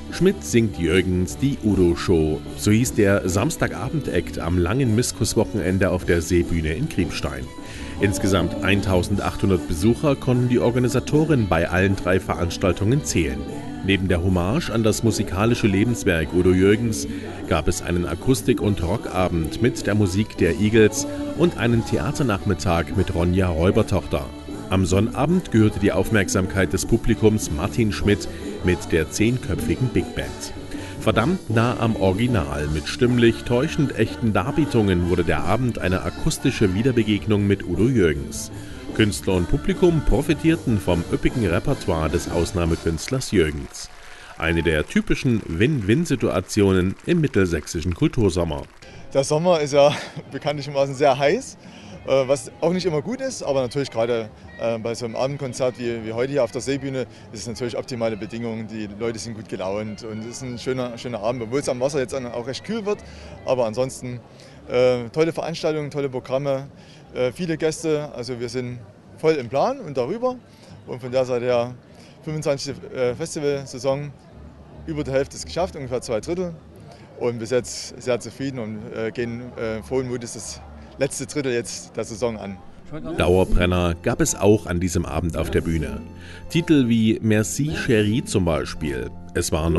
Schmidt singt Jürgens die Udo-Show. So hieß der Samstagabend-Act am langen Miskos-Wochenende auf der Seebühne in Kriebstein. Insgesamt 1800 Besucher konnten die Organisatoren bei allen 3 Veranstaltungen zählen. Neben der Hommage an das musikalische Lebenswerk Udo Jürgens gab es einen Akustik- und Rockabend mit der Musik der Eagles und einen Theaternachmittag mit Ronja Räubertochter. Am Sonnabend gehörte die Aufmerksamkeit des Publikums Martin Schmidt mit der 10-köpfigen Big Band. Verdammt nah am Original, mit stimmlich täuschend echten Darbietungen wurde der Abend eine akustische Wiederbegegnung mit Udo Jürgens. Künstler und Publikum profitierten vom üppigen Repertoire des Ausnahmekünstlers Jürgens. Eine der typischen Win-Win-Situationen im mittelsächsischen Kultursommer. Der Sommer ist ja bekanntlichermaßen sehr heiß, was auch nicht immer gut ist, aber natürlich gerade bei so einem Abendkonzert wie heute hier auf der Seebühne ist es natürlich optimale Bedingungen. Die Leute sind gut gelaunt und es ist ein schöner Abend, obwohl es am Wasser jetzt auch recht kühl wird. Aber ansonsten tolle Veranstaltungen, tolle Programme, viele Gäste. Also wir sind voll im Plan und darüber. Und von der Seite her 25. Festivalsaison, über die Hälfte ist geschafft, ungefähr 2/3. Und bis jetzt sehr zufrieden und gehen frohen Mutes das letzte Drittel jetzt der Saison an. Dauerbrenner gab es auch an diesem Abend auf der Bühne. Titel wie Merci Chérie zum Beispiel. Es war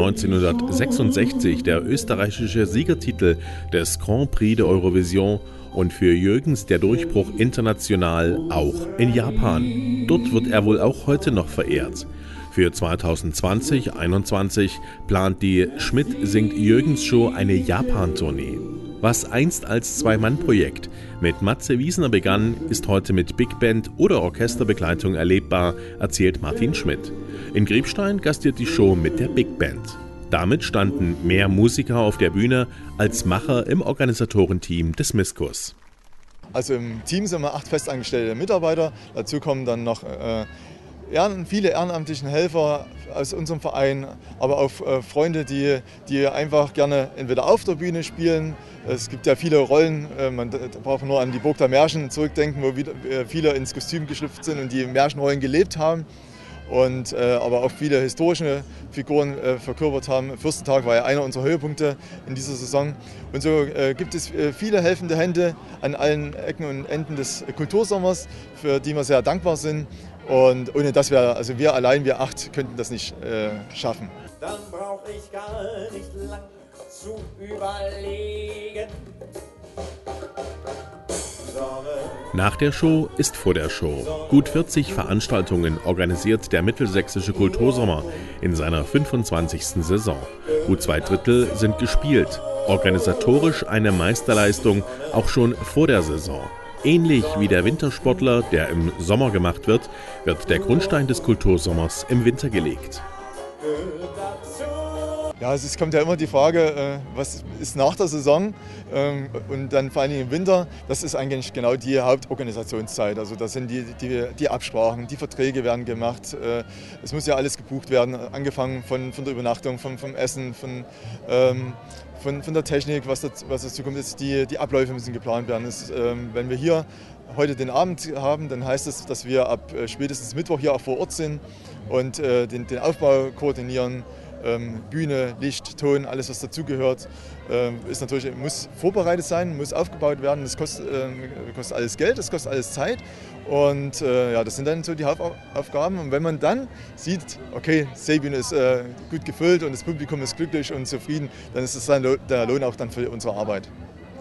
1966 der österreichische Siegertitel des Grand Prix de Eurovision und für Jürgens der Durchbruch international auch in Japan. Dort wird er wohl auch heute noch verehrt. Für 2020-21 plant die Schmidt singt Jürgens Show eine Japan-Tournee. Was einst als Zwei-Mann-Projekt mit Matze Wiesner begann, ist heute mit Big Band oder Orchesterbegleitung erlebbar, erzählt Martin Schmidt. In Kriebstein gastiert die Show mit der Big Band. Damit standen mehr Musiker auf der Bühne als Macher im Organisatorenteam des Miskos. Also im Team sind wir 8 festangestellte Mitarbeiter, dazu kommen dann noch viele ehrenamtliche Helfer aus unserem Verein, aber auch Freunde, die einfach gerne entweder auf der Bühne spielen. Es gibt ja viele Rollen, man braucht nur an die Burg der Märchen zurückdenken, wo viele ins Kostüm geschlüpft sind und die Märchenrollen gelebt haben. Und, aber auch viele historische Figuren verkörpert haben. Fürstentag war ja einer unserer Höhepunkte in dieser Saison. Und so gibt es viele helfende Hände an allen Ecken und Enden des Kultursommers, für die wir sehr dankbar sind. Und ohne das wir allein, wir 8, könnten das nicht schaffen. Dann brauche ich gar nicht lang zu überlegen. Nach der Show ist vor der Show. Gut 40 Veranstaltungen organisiert der Mittelsächsische Kultursommer in seiner 25. Saison. Gut 2/3 sind gespielt. Organisatorisch eine Meisterleistung, auch schon vor der Saison. Ähnlich wie der Wintersportler, der im Sommer gemacht wird der Grundstein des Kultursommers im Winter gelegt. Ja, es kommt ja immer die Frage, was ist nach der Saison und dann vor allem im Winter. Das ist eigentlich genau die Hauptorganisationszeit. Also das sind die Absprachen, die Verträge werden gemacht. Es muss ja alles gebucht werden, angefangen von der Übernachtung, vom Essen, von der Technik, was dazu kommt. Die Abläufe müssen geplant werden. Wenn wir hier heute den Abend haben, dann heißt das, dass wir ab spätestens Mittwoch hier auch vor Ort sind und den Aufbau koordinieren. Bühne, Licht, Ton, alles was dazugehört, muss vorbereitet sein, muss aufgebaut werden. Das kostet alles Geld, das kostet alles Zeit und das sind dann so die Hauptaufgaben. Und wenn man dann sieht, okay, Seebühne ist gut gefüllt und das Publikum ist glücklich und zufrieden, dann ist das dann der Lohn auch dann für unsere Arbeit.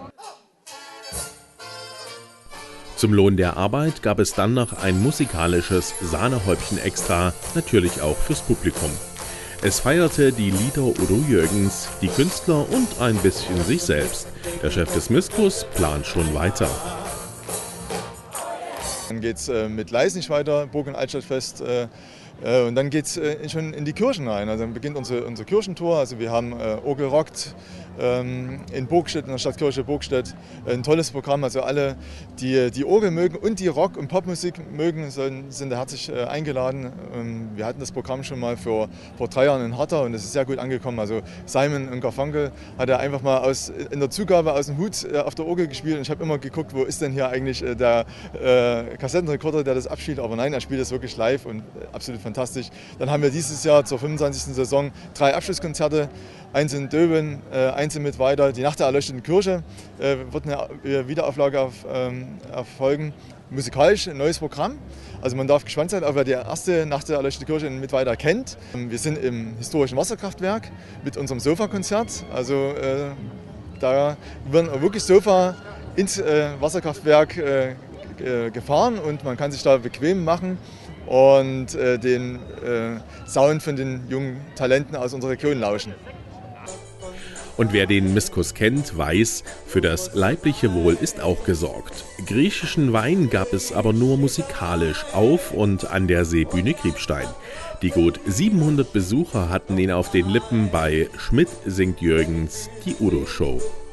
Zum Lohn der Arbeit gab es dann noch ein musikalisches Sahnehäubchen extra, natürlich auch fürs Publikum. Es feierte die Lieder Udo Jürgens, die Künstler und ein bisschen sich selbst. Der Chef des Miskos plant schon weiter. Dann geht es mit Leisnig weiter, Burg- und Altstadtfest. Und dann geht es schon in die Kirchen rein. Also dann beginnt unsere Kirchentour. Also wir haben Orgel rockt, in Burgstedt, in der Stadtkirche Burgstedt. Ein tolles Programm, also alle, die Orgel mögen und die Rock- und Popmusik mögen, sind da herzlich eingeladen. Wir hatten das Programm schon mal vor 3 Jahren in Harter und es ist sehr gut angekommen. Also Simon und Garfunkel hat er einfach mal in der Zugabe aus dem Hut auf der Orgel gespielt und ich habe immer geguckt, wo ist denn hier eigentlich der Kassettenrekorder, der das abspielt, aber nein, er spielt das wirklich live und absolut fantastisch. Dann haben wir dieses Jahr zur 25. Saison 3 Abschlusskonzerte, eins in Döben, eins in Mittweida, die Nacht der erleuchteten Kirche, wird eine Wiederauflage erfolgen. Musikalisch ein neues Programm, also man darf gespannt sein, ob wer die erste Nacht der erleuchteten Kirche in Mittweida kennt. Wir sind im historischen Wasserkraftwerk mit unserem Sofa-Konzert, also da werden wirklich Sofa ins Wasserkraftwerk gefahren und man kann sich da bequem machen und den Sound von den jungen Talenten aus unserer Region lauschen. Und wer den Miskus kennt, weiß, für das leibliche Wohl ist auch gesorgt. Griechischen Wein gab es aber nur musikalisch auf und an der Seebühne Kriebstein. Die gut 700 Besucher hatten ihn auf den Lippen bei Schmidt singt Jürgens, die Udo Show.